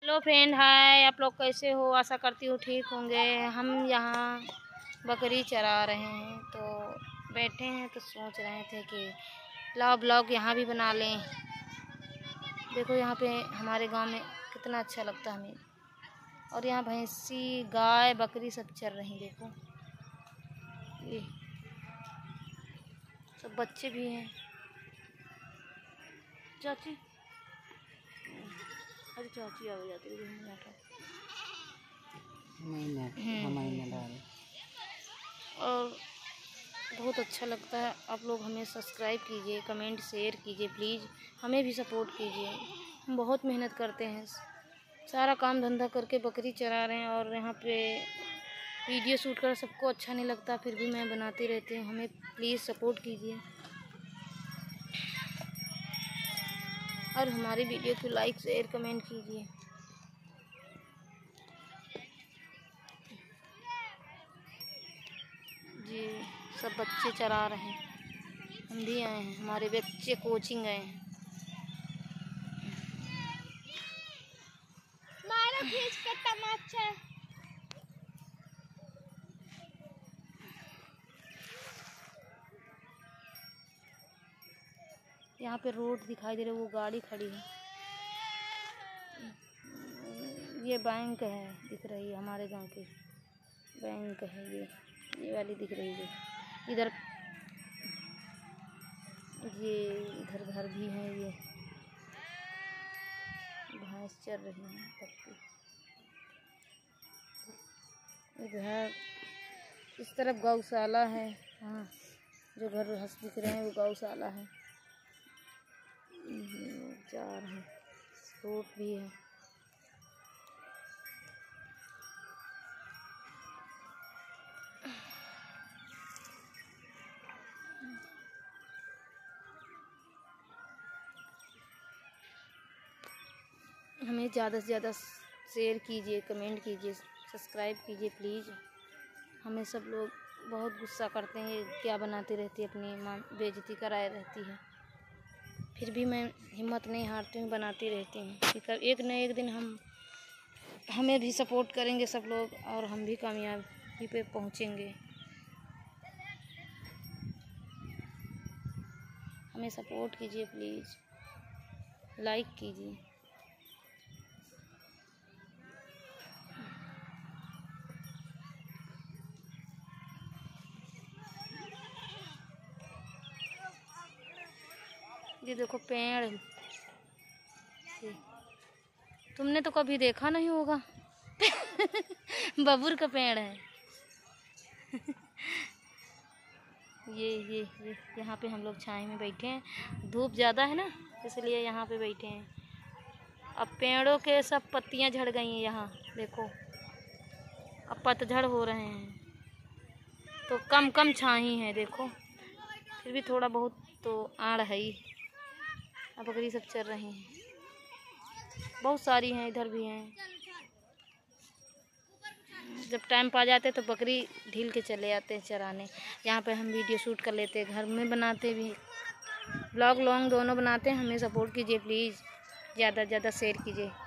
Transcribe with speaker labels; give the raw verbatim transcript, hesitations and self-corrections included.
Speaker 1: Hello friend, हाय। आप लोग कैसे हो? आशा करती हूँ ठीक होंगे। हम यहाँ बकरी चरा रहे हैं तो बैठे हैं तो सोच रहे थे कि लाओ ब्लॉग यहाँ भी बना लें। देखो यहाँ पे हमारे गांव में कितना अच्छा लगता है हमें। और यहाँ भैंसी, गाय, बकरी सब चर रही। देखो ये सब बच्चे भी हैं। चाची, अरे चाची आ जाती है। और बहुत अच्छा लगता है। आप लोग हमें सब्सक्राइब कीजिए, कमेंट शेयर कीजिए प्लीज़। हमें भी सपोर्ट कीजिए। हम बहुत मेहनत करते हैं, सारा काम धंधा करके बकरी चरा रहे हैं। और यहाँ पे वीडियो शूट कर सबको अच्छा नहीं लगता, फिर भी मैं बनाती रहती हूँ। हमें प्लीज़ सपोर्ट कीजिए और हमारी वीडियो को लाइक शेयर कमेंट कीजिए। जी सब बच्चे चरा रहे हैं, हम भी आए हैं। हमारे बच्चे कोचिंग गए हैं। मारो खींच के तमाचा। यहाँ पे रोड दिखाई दे रहा है, वो गाड़ी खड़ी है। ये बैंक है, दिख रही है हमारे गांव की बैंक है। ये ये वाली दिख रही है। इधर ये इधर घर भी है। ये भैंस चर रही है तब। इधर इस तरफ गौशाला है। हाँ, जो घर हंस दिख रहे हैं वो गौशाला है। जा रहे हैं, रोड भी है। हमें ज़्यादा से ज़्यादा शेयर कीजिए, कमेंट कीजिए, सब्सक्राइब कीजिए प्लीज़। हमें सब लोग बहुत गुस्सा करते हैं, क्या बनाती रहती है, अपनी माँ बेइज्जती कराए रहती है। फिर भी मैं हिम्मत नहीं हारती हूँ, बनाती रहती हूँ। फिर एक न एक दिन हम हमें भी सपोर्ट करेंगे सब लोग और हम भी कामयाबी पे पहुँचेंगे। हमें सपोर्ट कीजिए प्लीज़, लाइक कीजिए। ये देखो पेड़, तुमने तो कभी देखा नहीं होगा। बबूर का पेड़ है। ये ये ये यहाँ पे हम लोग छाए में बैठे हैं। धूप ज़्यादा है ना, इसलिए यहाँ पे बैठे हैं। अब पेड़ों के सब पत्तियाँ झड़ गई हैं। यहाँ देखो अब पतझड़ हो रहे हैं तो कम कम छाई हैं। देखो फिर भी थोड़ा बहुत तो आड़ है ही। अब बकरी सब चर रही हैं, बहुत सारी हैं, इधर भी हैं। जब टाइम पा जाते तो बकरी ढील के चले जाते हैं चराने। यहाँ पे हम वीडियो शूट कर लेते हैं, घर में बनाते भी, ब्लॉग लॉन्ग दोनों बनाते हैं। हमें सपोर्ट कीजिए प्लीज़, ज़्यादा से ज़्यादा शेयर कीजिए।